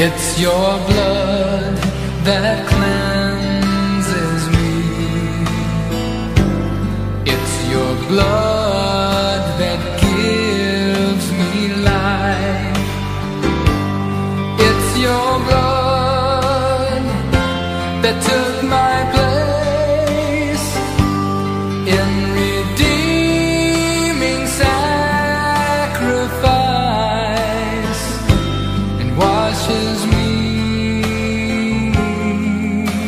It's your blood that cleanses me. It's your blood that gives me life. It's your blood that took my place in redeeming sacrifice, and washes me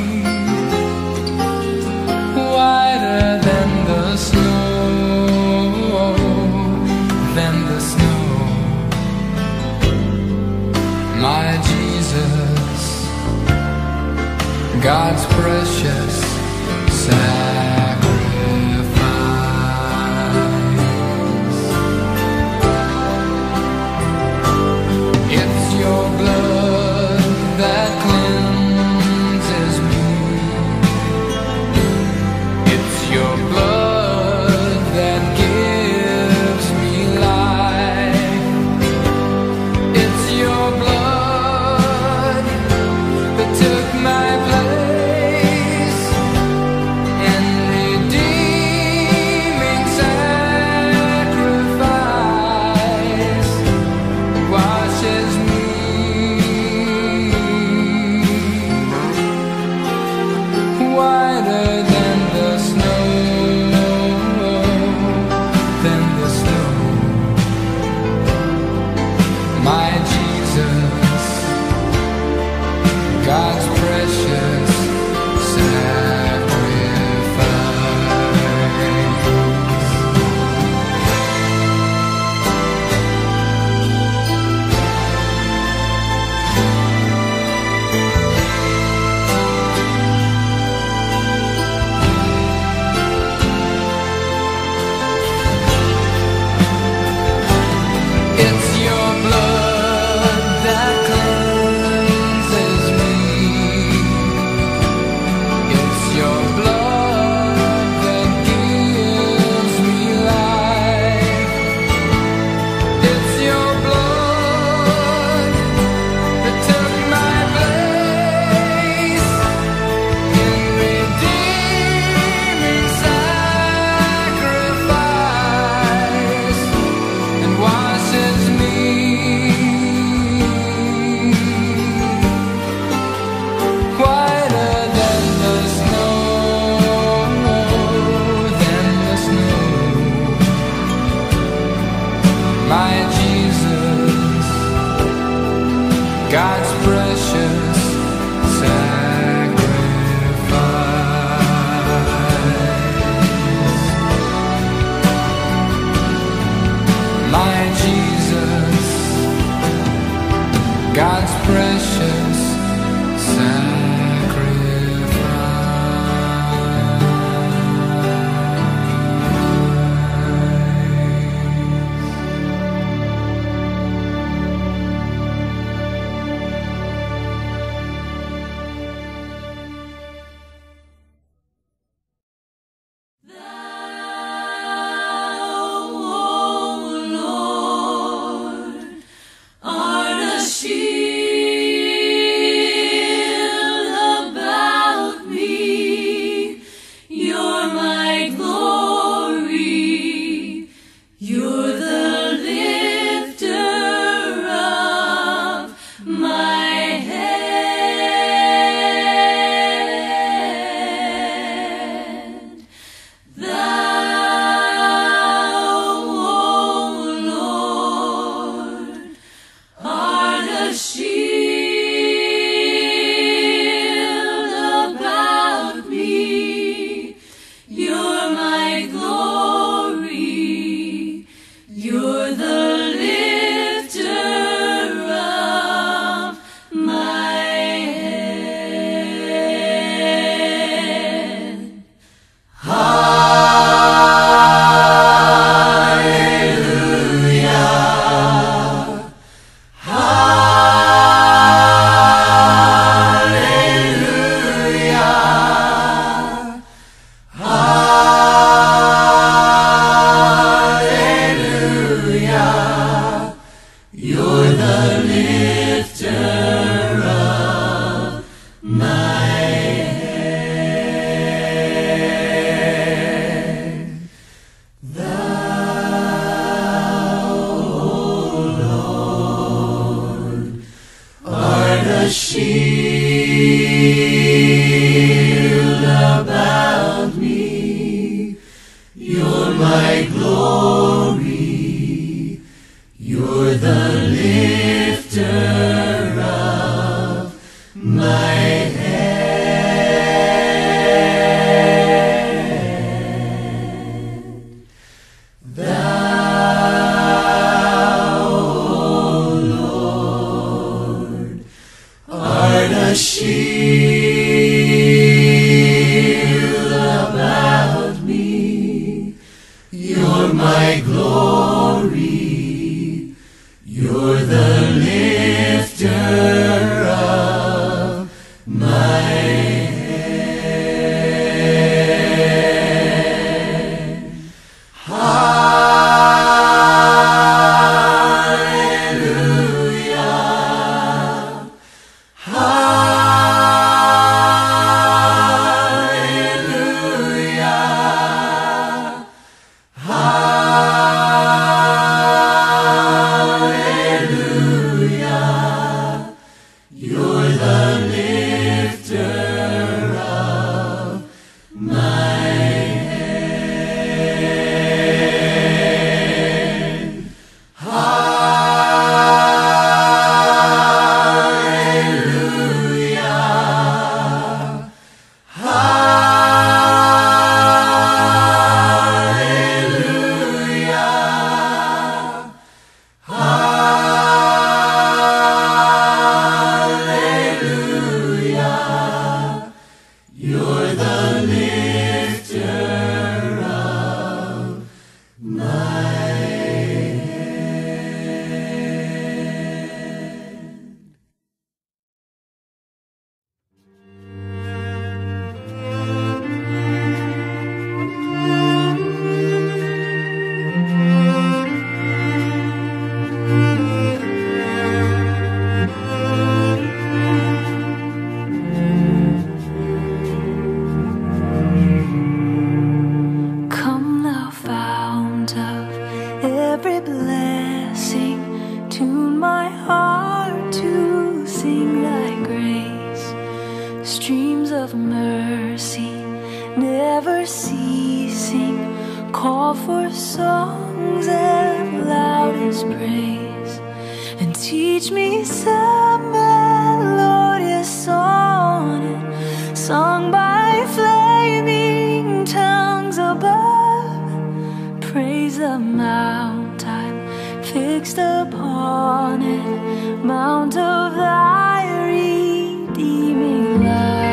never ceasing, call for songs of loudest praise, and teach me some melodious sonnet sung by flaming tongues above. Praise the mount I'm fixed upon it, mount of thy redeeming love.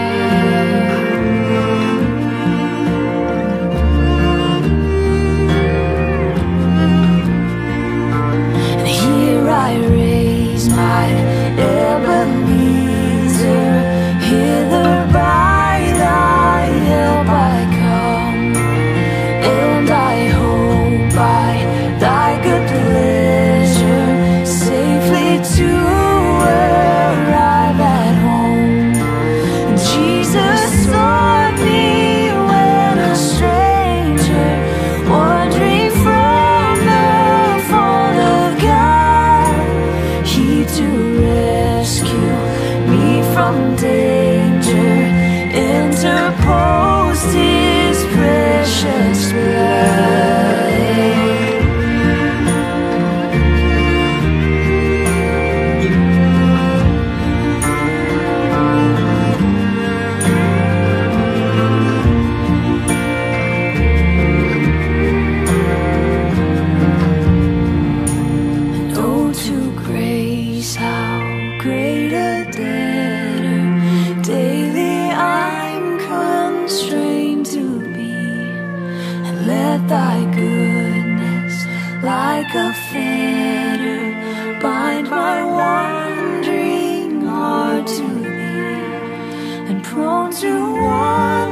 And here I raise my Ebenezer, hither by thy help I come, and I hope by thy good pleasure safely to arrive at home. Jesus sought me when a stranger, wandering from the fold of God, he to rescue me from danger interposed his precious blood. And oh, to grace, how great a debtor daily I'm constrained to be. And let thy goodness like a fetter bind my wandering heart to thee, and prone to wander